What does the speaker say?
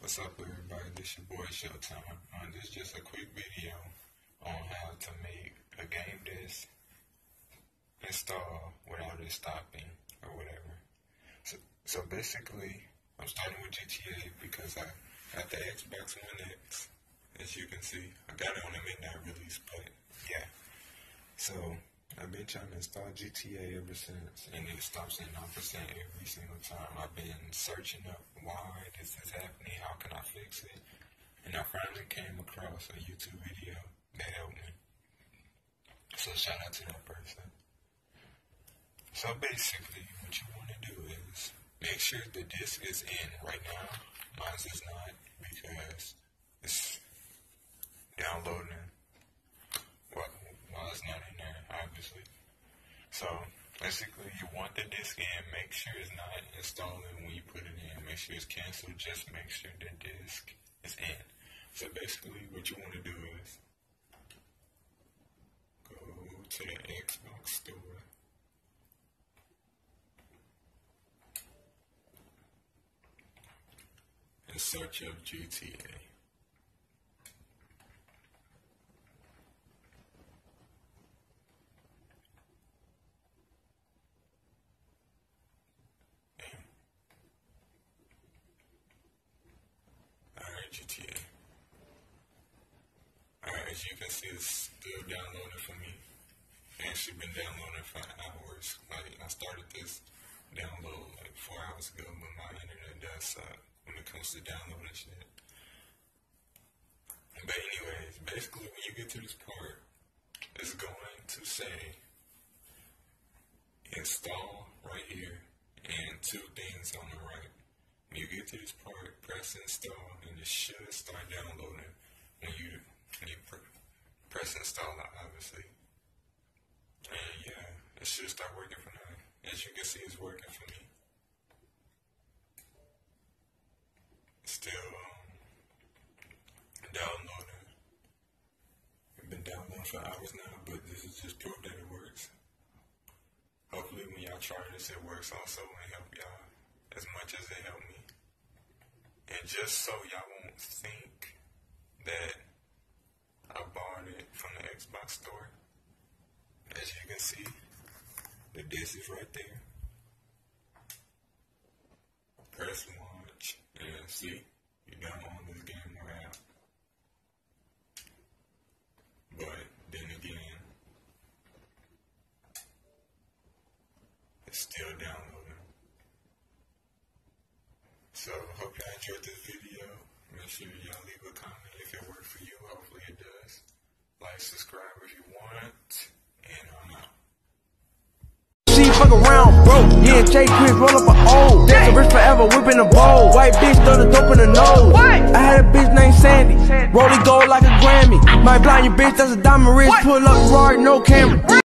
What's up, everybody? This your boy Showtime. This is just a quick video on how to make a game disc install without it stopping or whatever. So basically, I'm starting with GTA because I got the Xbox One X, as you can see. I got it on the midnight release, but yeah. So I've been trying to install GTA ever since, and it stops at 9% every single time. I've been searching up why this is happening, how can I fix it, and I finally came across a YouTube video that helped me. So shout out to that person. So basically, what you want to do is make sure the disc is in right now. Mine is not because it's downloading. Well, it's not in there, obviously. So basically, you want the disc in. Make sure it's not installing when you put it in. Make sure it's canceled. Just make sure the disc is in. So basically, what you want to do is go to the Xbox store. And search up GTA. GTA. Alright, as you can see, it's still downloading for me. Actually been downloading for hours. Like, I started this download like 4 hours ago, but my internet does suck when it comes to downloading shit. But anyways, basically when you get to this part, it's going to say install right here and two things on the right. When you get to this part, press install, and it should start downloading when you press install, obviously. And yeah, it should start working for now. As you can see, it's working for me. It's still downloading. It's been downloading for hours now, but this is just proof that it works. Hopefully when y'all try this, it works also and help y'all as much as it helped me. And just so y'all won't think that I bought it from the Xbox store, as you can see, the disc is right there. Press launch, and see, you download this game right out. But then again, it's still downloading. So, hope y'all enjoyed this video. Make sure y'all leave a comment if it worked for you. Hopefully it does. Like, subscribe if you want. And I'm out. She fuck around, bro. Me and Jay Chris roll up a O. That's a rich forever, whipping a bowl. White bitch, throw the dope in the nose. What? I had a bitch named Sandy. Rolling gold like a Grammy. My blind your bitch, that's a diamond wrist. Pull up, Rard, no camera.